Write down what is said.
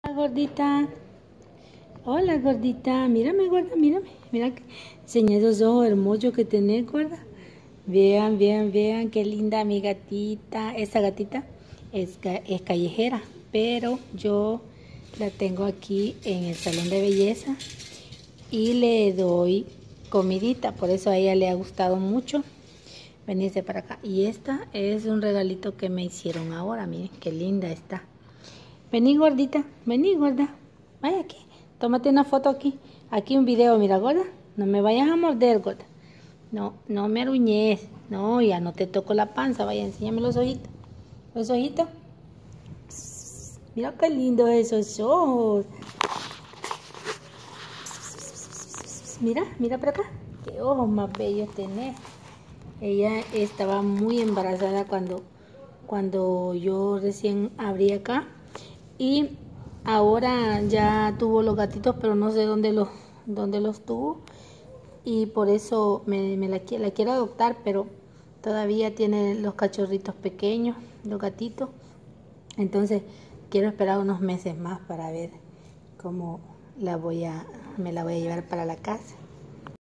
Gordita, hola gordita, mírame gorda, mírame, mira que enseña esos ojos hermosos que tenés gorda. Vean, vean, vean qué linda mi gatita. Esta gatita es callejera, pero yo la tengo aquí en el salón de belleza y le doy comidita, por eso a ella le ha gustado mucho venirse para acá. Y esta es un regalito que me hicieron ahora, miren qué linda está. Vení gordita, vení gorda, vaya aquí, tómate una foto aquí, aquí un video, mira gorda, no me vayas a morder gorda, no me aruñes, no, ya no te toco la panza, vaya, enséñame los ojitos, mira qué lindo esos ojos, mira por acá, qué ojos más bellos tenés. Ella estaba muy embarazada cuando yo recién abrí acá. Y ahora ya tuvo los gatitos, pero no sé dónde los tuvo. Y por eso la quiero adoptar, pero todavía tiene los cachorritos pequeños, los gatitos. Entonces quiero esperar unos meses más para ver cómo me la voy a llevar para la casa.